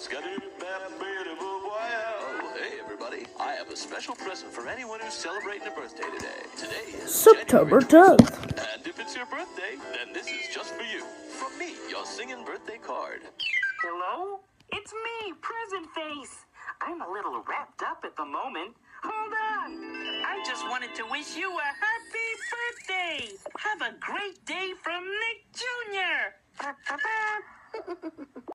Hey, everybody. I have a special present for anyone who's celebrating a birthday today. Today is September January 10th. And if it's your birthday, then this is just for you. From me, your singing birthday card. Hello? It's me, Present Face. I'm a little wrapped up at the moment. Hold on. I just wanted to wish you a happy birthday. Have a great day from Nick Jr.